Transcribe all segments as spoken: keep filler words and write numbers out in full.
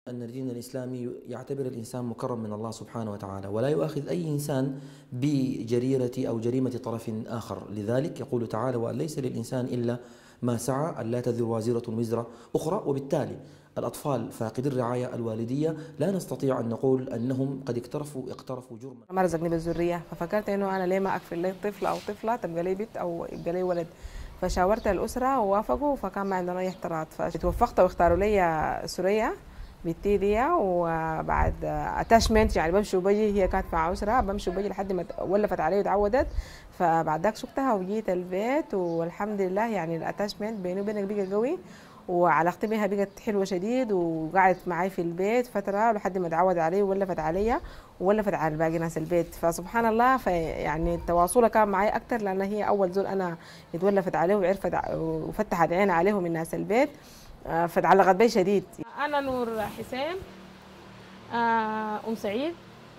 أن الدين الإسلامي يعتبر الإنسان مكرم من الله سبحانه وتعالى، ولا يؤاخذ أي إنسان بجريرة أو جريمة طرف آخر. لذلك يقول تعالى: وأن ليس للإنسان إلا ما سعى، أن لا تزر وازرة وزر أخرى. وبالتالي الأطفال فاقدي الرعاية الوالدية لا نستطيع أن نقول أنهم قد اقترفوا اقترفوا جرما. ما رزقني بالذرية، ففكرت إنه أنا ليه ما أكفل لي طفل أو طفلة تبقى لي بنت أو يبقى لي ولد. فشاورت الأسرة ووافقوا، فكان ما عندنا أي اعتراض، فتوفقت واختاروا لي سوريا بنتي دي. وبعد اتاشمنت يعني بمشي وبجي، هي كانت مع أسرة بمشي وبجي لحد ما ولفت علي وتعودت. فبعد ذاك سكتها وجيت البيت، والحمد لله يعني الاتاشمنت بيني وبينك بقى قوي، وعلاقتي بها بقت حلوه شديد، وقعدت معي في البيت فتره لحد ما تعود علي وولفت عليا وولفت على باقي ناس البيت. فسبحان الله، فيعني التواصل كان معي اكثر، لان هي اول زول انا اتولفت عليه وعرفت وفتحت عين عليه من ناس البيت، فتعلقت بي شديد. انا نور حسين ام سعيد،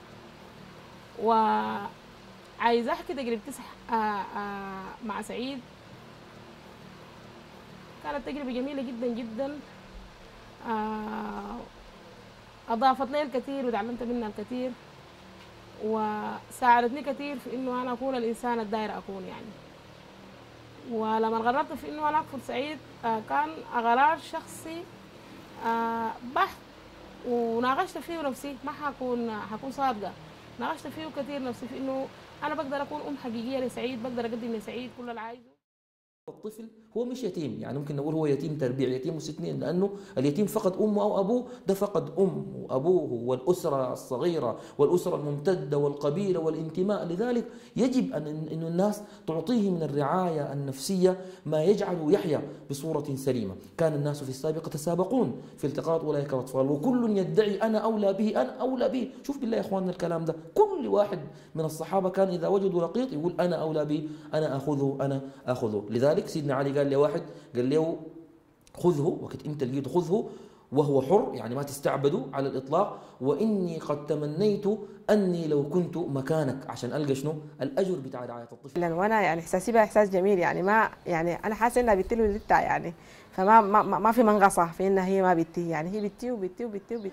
وعايزه احكي تجربتي مع سعيد. كانت تجربة جميلة جدا جدا، أضافت لي الكثير وتعلمت منها الكثير، وساعدتني كثير في إنه أنا أكون الإنسان الداير أكون يعني. ولما قررت في إنه أنا أكفل سعيد كان قرار شخصي بحت، وناقشت فيه نفسي، ما حكون حكون صادقة، ناقشت فيه كثير نفسي في إنه أنا بقدر أكون أم حقيقية لسعيد، بقدر أقدم لسعيد كل اللي عايزه. الطفل هو مش يتيم، يعني ممكن نقول هو يتيم تربيع، يتيم وستنين، لأنه اليتيم فقد أمه أو أبوه، ده فقد أم وأبوه والأسرة الصغيرة والأسرة الممتدة والقبيلة والانتماء. لذلك يجب أن أن الناس تعطيه من الرعاية النفسية ما يجعله يحيا بصورة سليمة. كان الناس في السابق يتسابقون في التقاط أولئك الأطفال، وكل يدعي أنا أولى به أنا أولى به. شوف بالله يا إخواننا الكلام ده، كل واحد من الصحابة كان إذا وجدوا لقيط يقول أنا أولى به، أنا أخذه أنا أخذه. لذلك سيدنا علي قال لواحد، قال له خذه، وقت انت لقيته خذه وهو حر، يعني ما تستعبده على الاطلاق. واني قد تمنيت اني لو كنت مكانك، عشان القى شنو الاجر بتاع رعايه الطفل. وانا يعني احساسي بها احساس جميل، يعني ما يعني انا حاسه انها بنتي ولدتها يعني، فما ما, ما في منغصه في انها هي ما بنتي، يعني هي بنتي وبنتي وبنتي وبنتي.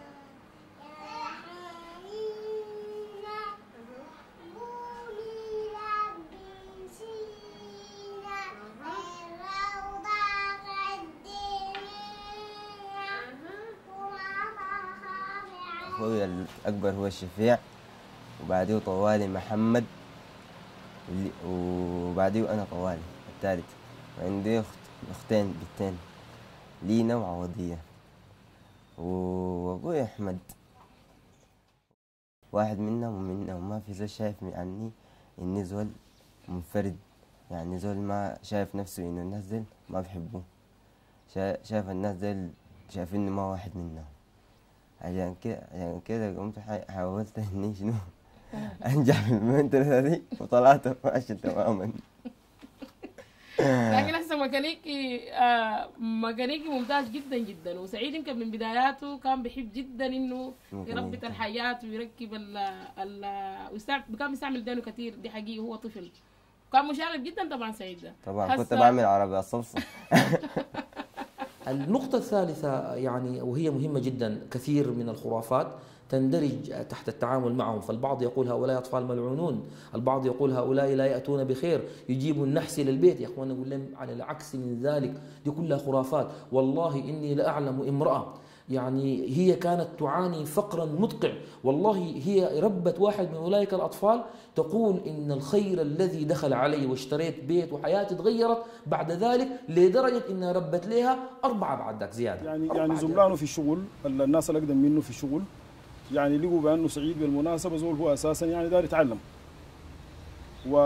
أخوي الأكبر هو الشفيع، وبعديه طوالي محمد، وبعديه أنا طوالي الثالث. وعندي أخت أختين بنتين، لينا وعوضية، وأبوي أحمد. واحد منهم ومنهم ما في زول شايف عني إني زول منفرد، يعني زول ما شايف نفسه إنه الناس ديل ما بحبوه، شايف الناس ديل شايفيني ما واحد منهم. عشان كده عشان كده قمت حاولت اني شنو انجح في المنتدى دي، وطلعت فاشل تماما. لكن هسه ميكانيكي آه ميكانيكي ممتاز جدا جدا. وسعيد يمكن من بداياته كان بيحب جدا انه يربط الحاجات ويركب ال ال كان بيستعمل دينه كثير، دي حقيقه هو طفل كان مشاغب جدا طبعا سعيد ده. طبعا كنت بعمل عربية صلصة. النقطة الثالثة يعني وهي مهمة جدا، كثير من الخرافات تندرج تحت التعامل معهم. فالبعض يقول هؤلاء أطفال ملعونون، البعض يقول هؤلاء لا يأتون بخير، يجيبوا النحس إلى البيت. يا أخوان نقول لهم على العكس من ذلك، دي كلها خرافات. والله إني لأعلم امرأة يعني هي كانت تعاني فقرا مدقع، والله هي ربت واحد من أولئك الأطفال، تقول إن الخير الذي دخل علي واشتريت بيت وحياتي تغيرت بعد ذلك، لدرجة إنها ربت لها أربعة بعد ذاك زيادة. يعني يعني زملانه في الشغل، الناس اللي أقدم منه في الشغل، يعني لقوا بأنه سعيد بالمناسبة زول هو أساسا يعني داير يتعلم، و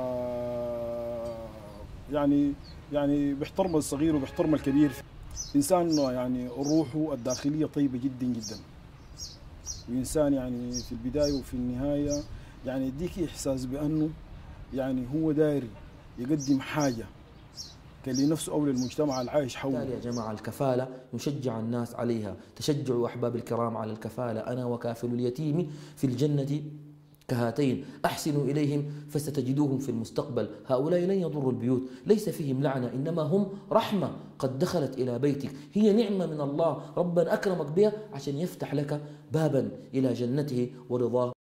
يعني يعني بيحترم الصغير وبيحترم الكبير. إنسان يعني روحه الداخلية طيبة جدا جدا، وإنسان يعني في البداية وفي النهاية يعني يديك إحساس بأنه يعني هو داير يقدم حاجة لنفسه أو للمجتمع العايش حوله. يا جماعة الكفالة نشجع الناس عليها، تشجعوا أحباب الكرام على الكفالة. أنا وكافل اليتيم في الجنة كهاتين أحسنوا إليهم فستجدوهم في المستقبل. هؤلاء لن يضروا البيوت، ليس فيهم لعنة، إنما هم رحمة قد دخلت إلى بيتك، هي نعمة من الله ربنا أكرمك بها عشان يفتح لك بابا إلى جنته ورضاه